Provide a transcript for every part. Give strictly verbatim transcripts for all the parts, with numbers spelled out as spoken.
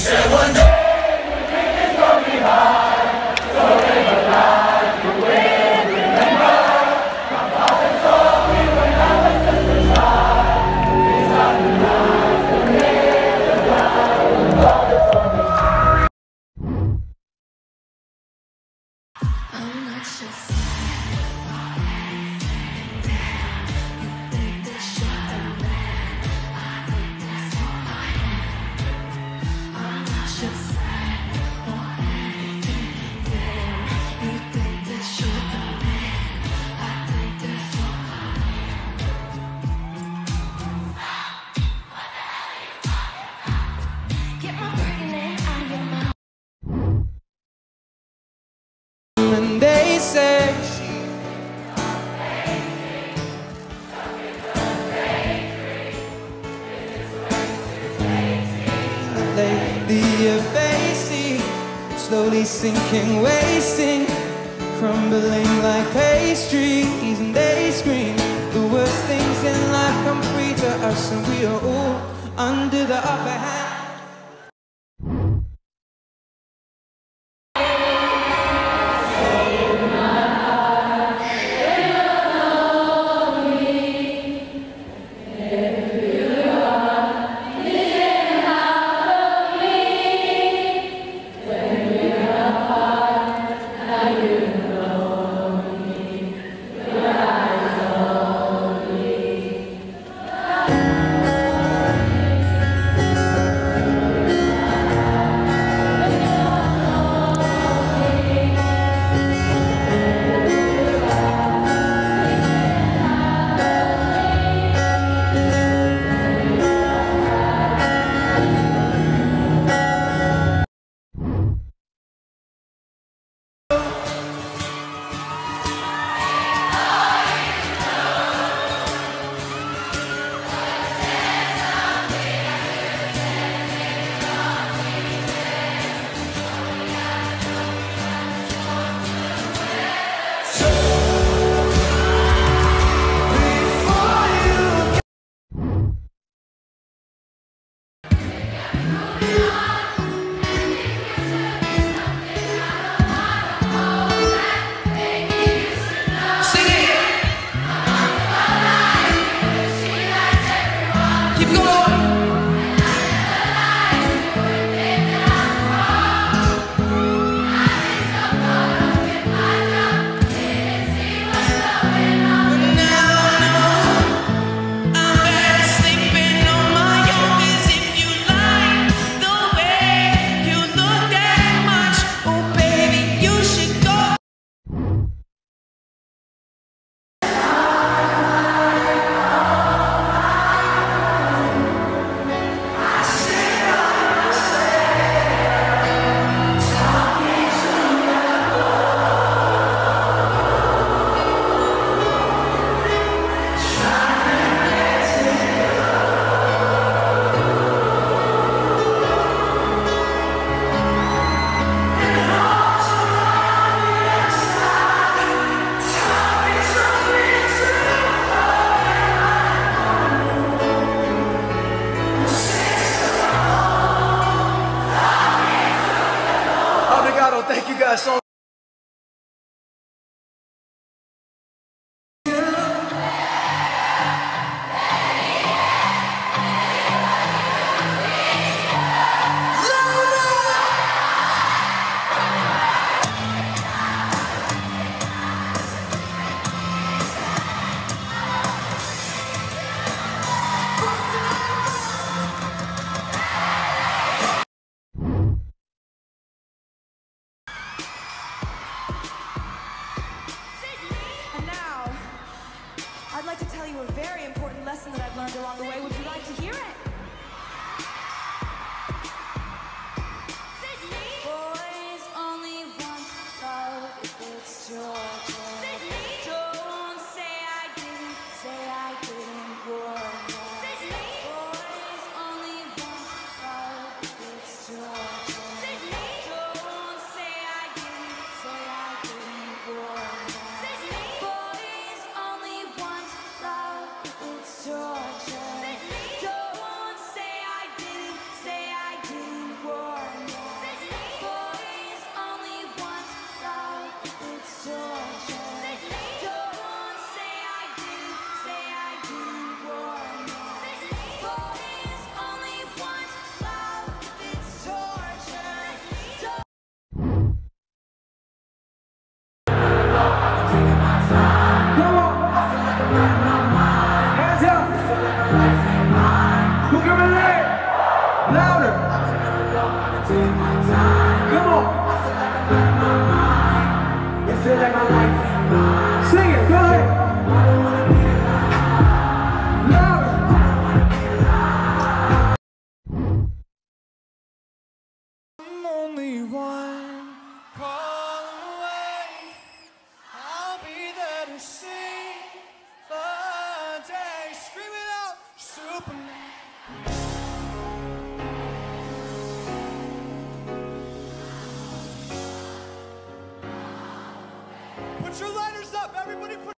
Slowly sinking, wasting, crumbling like pastries, and they scream the worst things in life come free to us, and we are all under the upper hand. Thank you guys so much. I'd like to tell you a very important lesson that I've learned along the way. Would you like to hear it? Boys only want love if it's Georgia. Don't say I didn't, say I didn't warn ya. Boys only want love if it's Georgia. Don't say I didn't, say I didn't warn ya. Boys only want love if it's Georgia. Don't Who can relate? Louder. Come on. Sing it, go ahead. Louder. I'm only one call away. I'll be there to see the day. Scream it out, Superman. Put your lighters up, everybody. Put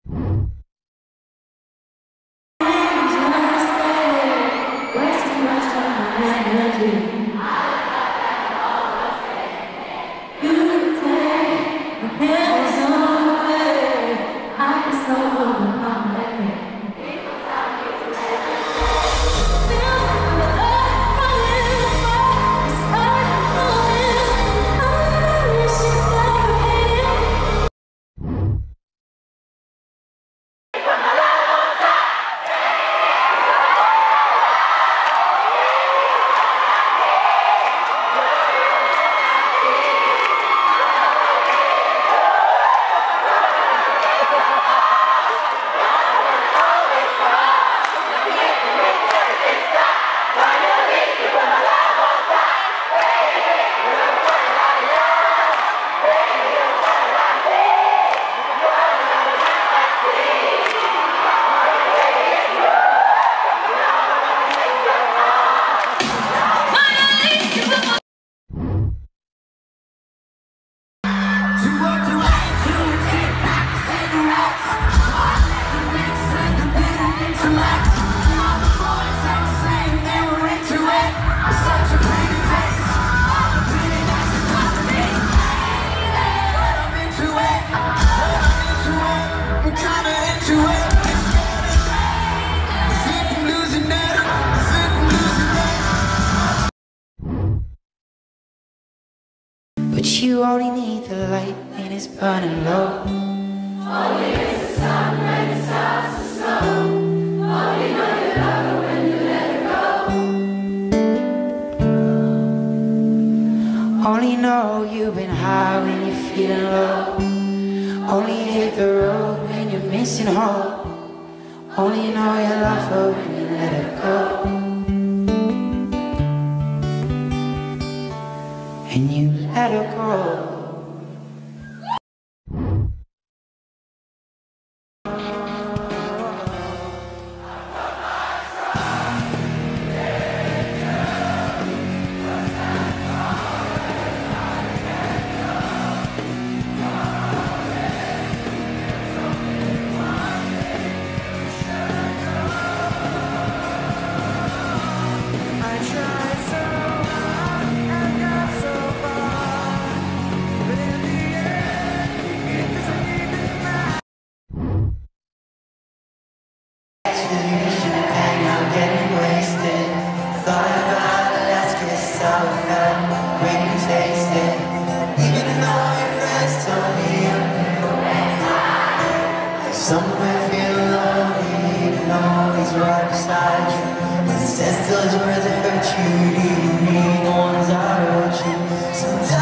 But you only need the light when it's burning low. Only is the sun when it starts to snow. Only know you love her when you let her go. Only know you've been high when you're feeling low. Only hit the road when you're missing home. Only know you love her when you let her go. And you let her go. Somewhere feel lonely, even though he's right beside you. But it stands still as words that hurt you. Do you need the ones I wrote you? Sometimes